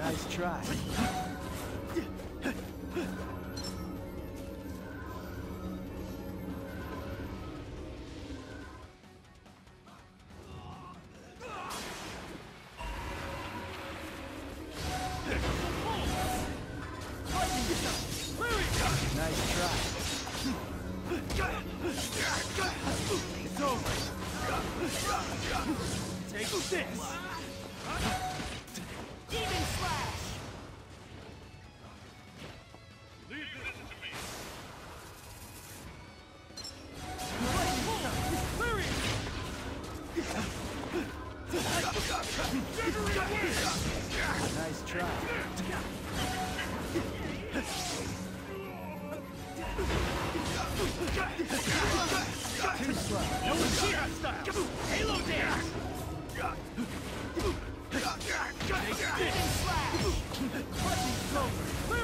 Nice try. Nice try. It's over. Take this. Demon Slash! Leave this to me. Nice try. Too slow. No Uchiha style! Halo dance! Demon Slash! It's over.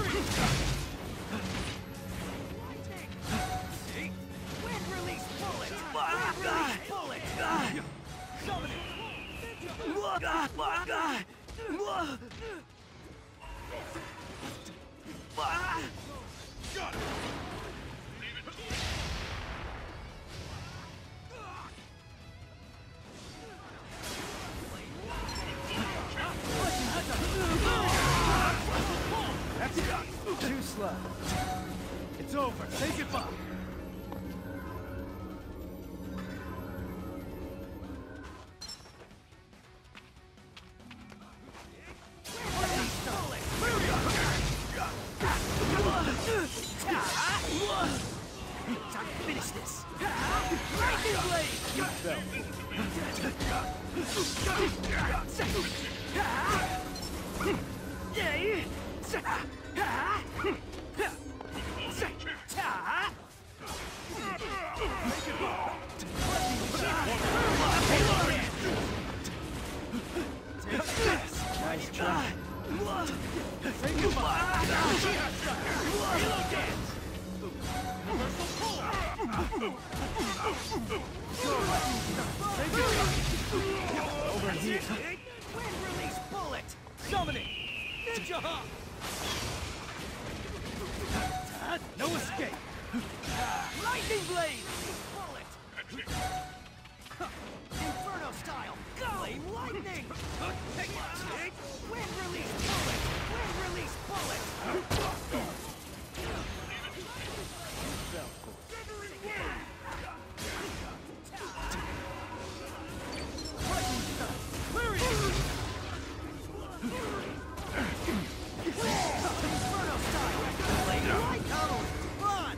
Wind release bullet! Wind release bullet! Summon it! Got it. Leave it to me. Too slow. It's over. Say goodbye. Time to finish this! Lightning Blade! You fell. Nice try. Say goodbye! Halo dance! Over here. Wind release bullet! Summoning! Ninja hop! No escape. Lightning blade! Bullet! Inferno style! Go! Flame lightning! Wind release bullet! Wind release bullet! Inferno style! Flame light! Run!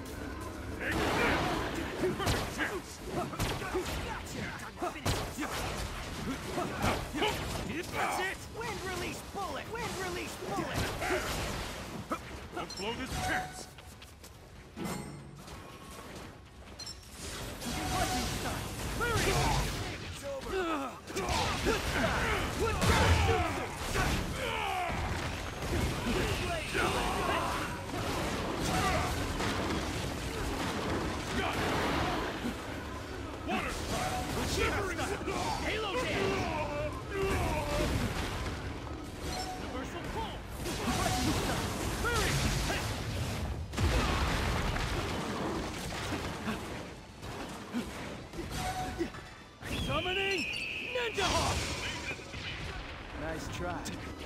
That's it! Wind release bullet! Wind release bullet! Let's blow this chance. Lightning style! It's over! Got it. Water style. Halo dance! Universal pull! Summoning Ninja Hawk! Nice try.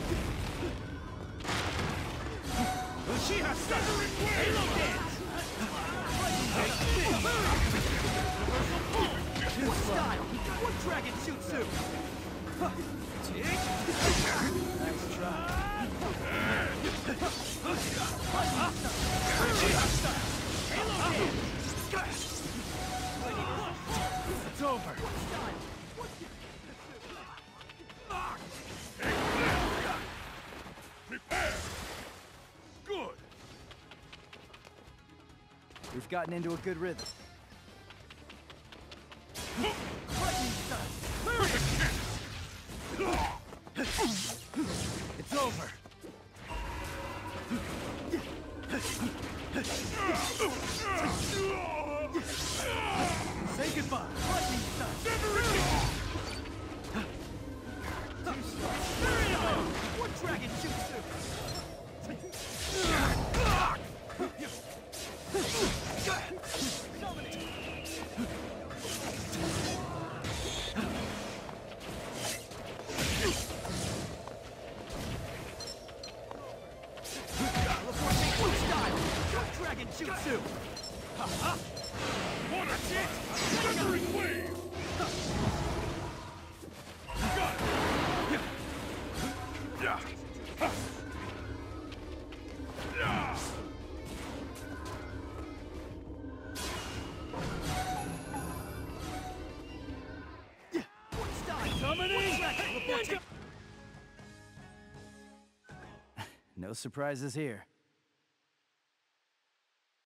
Uchiha style! Halo dance! Universal pull! What style? What dragon jutsu? Nice try. Uchiha style! Halo dance! It's over. Prepare. Good. We've gotten into a good rhythm. It's over. Say goodbye. Lightning style. Too slow. What dragon Dragon Jutsu! Dragon Jutsu! Want a chance? Thundering wave! Got it! Yeah! Ha! Yeah! No surprises here.